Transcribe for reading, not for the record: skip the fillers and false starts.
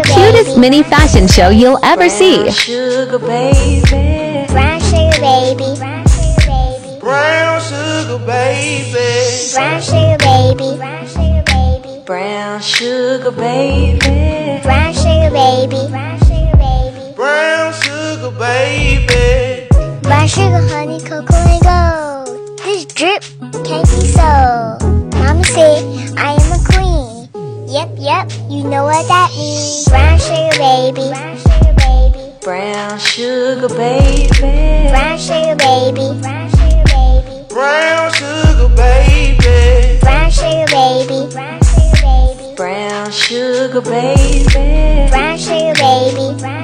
cutest mini fashion show you'll ever see. Brown sugar baby. Brown sugar baby. Brown sugar baby. Brown sugar baby. Brown sugar baby. Brown sugar baby. Brown sugar baby. Brown sugar, honey, cocoa, and gold. This drip can't be sold. Mama said I am a queen. Yep, you know what that means. Brown sugar baby. Brown sugar baby. Brown sugar baby. Brown sugar baby. Brown sugar baby. Brown sugar baby. Brown sugar baby.